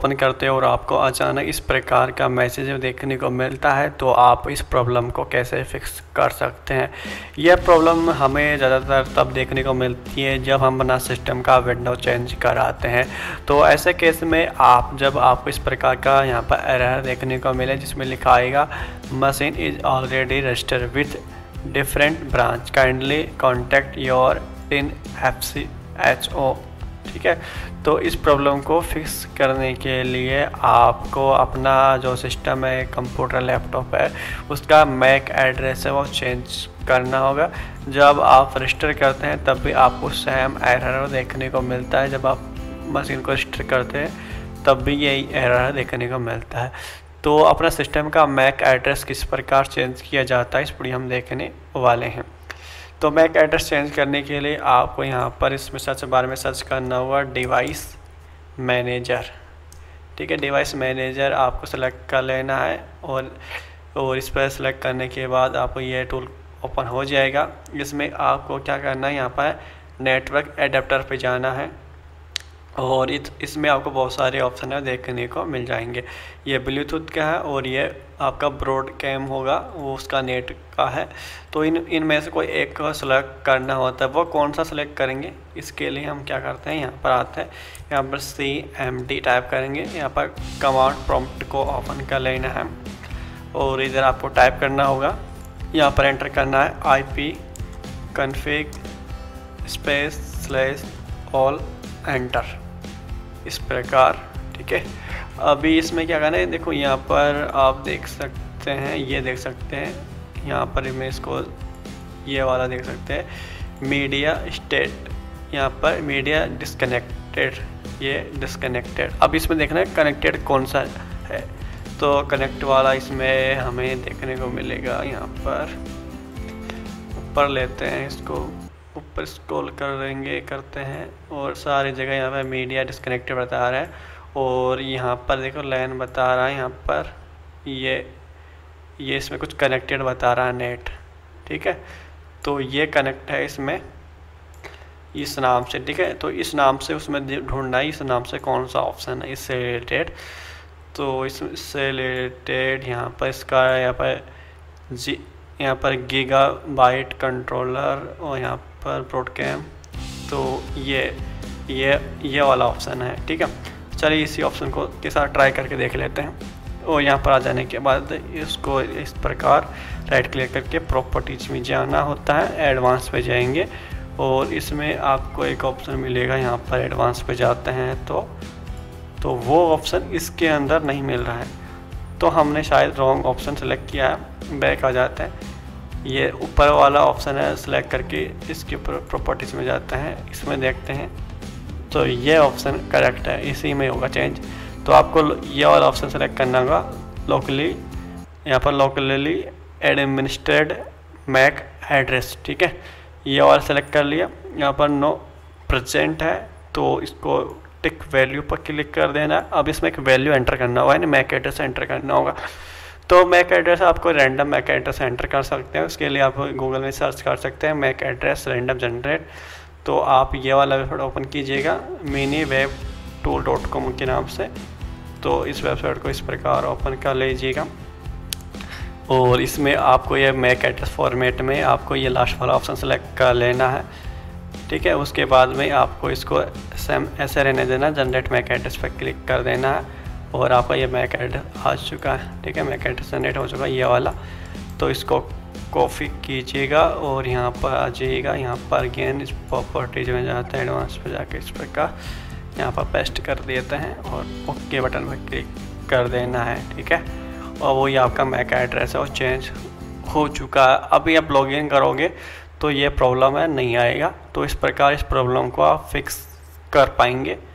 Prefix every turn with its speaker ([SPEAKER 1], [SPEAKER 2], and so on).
[SPEAKER 1] Open करते हो और आपको अचानक इस प्रकार का मैसेज देखने को मिलता है, तो आप इस प्रॉब्लम को कैसे फिक्स कर सकते हैं। यह प्रॉब्लम हमें ज़्यादातर तब देखने को मिलती है जब हम अपना सिस्टम का विंडो चेंज कराते हैं। तो ऐसे केस में जब आपको इस प्रकार का यहाँ पर एरर देखने को मिले जिसमें लिखा आएगा machine is already registered with different branch, kindly contact your in FCHO, ठीक है। तो इस प्रॉब्लम को फिक्स करने के लिए आपको अपना जो सिस्टम है, कंप्यूटर लैपटॉप है, उसका मैक एड्रेस है वो चेंज करना होगा। जब आप रजिस्टर करते हैं तब भी आपको सेम एरर देखने को मिलता है। जब आप मशीन को रजिस्टर करते हैं तब भी यही एरर देखने को मिलता है। तो अपना सिस्टम का मैक एड्रेस किस प्रकार चेंज किया जाता है इस वीडियो हम देखने वाले हैं। तो मैक एड्रेस चेंज करने के लिए आपको यहाँ पर इसमें सर्च बार में सर्च करना होगा डिवाइस मैनेजर, ठीक है। डिवाइस मैनेजर आपको सेलेक्ट कर लेना है और इस पर सेलेक्ट करने के बाद आपको ये टूल ओपन हो जाएगा। इसमें आपको क्या करना है, यहाँ पर नेटवर्क एडेप्टर पे जाना है और इसमें आपको बहुत सारे ऑप्शन है देखने को मिल जाएंगे। ये ब्लूटूथ का है और ये आपका ब्रॉडकैम होगा, वो उसका नेट का है। तो इनमें से कोई एक को सेलेक्ट करना होता है। वो कौन सा सेलेक्ट करेंगे, इसके लिए हम क्या करते हैं, यहाँ पर आते हैं, यहाँ पर CMD टाइप करेंगे। यहाँ पर कमांड प्रॉम्प्ट को ओपन कर लेना है और इधर आपको टाइप करना होगा, यहाँ पर एंटर करना है IP config /all एंटर, इस प्रकार, ठीक है। अभी इसमें क्या करना है, देखो यहाँ पर आप देख सकते हैं, ये देख सकते हैं यहाँ पर मैं इसको ये वाला देख सकते हैं मीडिया स्टेट, यहाँ पर मीडिया डिस्कनेक्टेड, ये डिस्कनेक्टेड। अब इसमें देखना है कनेक्टेड कौन सा है, तो कनेक्ट वाला इसमें हमें देखने को मिलेगा। यहाँ पर ऊपर लेते हैं, इसको ऊपर स्क्रॉल करते हैं और सारी जगह यहाँ पर मीडिया डिस्कनेक्टेड बता रहा है और यहाँ पर देखो लैन बता रहा है, यहाँ पर ये इसमें कुछ कनेक्टेड बता रहा है नेट, ठीक है। तो ये कनेक्ट है इसमें इस नाम से, ठीक है। तो इस नाम से उसमें ढूंढना है इस नाम से कौन सा ऑप्शन है इससे रिलेटेड। तो इससे रिलेटेड यहाँ पर इसका यहाँ पर गीगाबाइट कंट्रोलर और यहाँ पर ब्रॉडकैम, तो ये वाला ऑप्शन है, ठीक है। चलिए इसी ऑप्शन को के साथ ट्राई करके देख लेते हैं। और यहाँ पर आ जाने के बाद इसको इस प्रकार राइट क्लिक करके प्रॉपर्टीज में जाना होता है, एडवांस पे जाएंगे और इसमें आपको एक ऑप्शन मिलेगा, यहाँ पर एडवांस पे जाते हैं तो वो ऑप्शन इसके अंदर नहीं मिल रहा है, तो हमने शायद रॉन्ग ऑप्शन सेलेक्ट किया है। बैक आ जाते हैं, ये ऊपर वाला ऑप्शन है, सेलेक्ट करके इसके प्रॉपर्टीज में जाते हैं, इसमें देखते हैं तो ये ऑप्शन करेक्ट है, इसी में होगा चेंज। तो आपको ये वाला ऑप्शन सेलेक्ट करना होगा लोकली, यहाँ पर लोकली एडमिनिस्ट्रेटेड मैक एड्रेस, ठीक है। ये वाला सेलेक्ट कर लिया, यहाँ पर नो प्रेजेंट है तो इसको टिक वैल्यू पर क्लिक कर देना। अब इसमें एक वैल्यू एंटर करना होगा, यानी मैक एड्रेस एंटर करना होगा। तो मैक एड्रेस आपको रैंडम मैक एड्रेस एंटर कर सकते हैं, उसके लिए आप गूगल में सर्च कर सकते हैं मैक एड्रेस रैंडम जनरेट। तो आप ये वाला वेबसाइट ओपन कीजिएगा minywebtool.com के नाम से। तो इस वेबसाइट को इस प्रकार ओपन कर लीजिएगा और इसमें आपको ये मैक एड्रेस फॉर्मेट में आपको ये लास्ट वाला ऑप्शन सेलेक्ट कर लेना है, ठीक है। उसके बाद में आपको इसको ऐसे रहने देना, जनरेट मैक एड्रेस पर क्लिक कर देना है और आपका ये मैक एड्रेस आ चुका है, ठीक है। मैक एड्रेस जनरेट हो चुका है ये वाला। तो इसको कॉपी कीजिएगा और यहाँ पर आ जाइएगा, यहाँ पर अगेन इस प्रॉपर्टीज में जाते हैं, एडवांस पे जाके इस प्रकार यहाँ पर पेस्ट कर देते हैं और ओके बटन पर क्लिक कर देना है, ठीक है। और वही आपका मैक एड्रेस है वो चेंज हो चुका है। अभी आप लॉगिन करोगे तो ये प्रॉब्लम है नहीं आएगा। तो इस प्रकार इस प्रॉब्लम को आप फिक्स कर पाएंगे।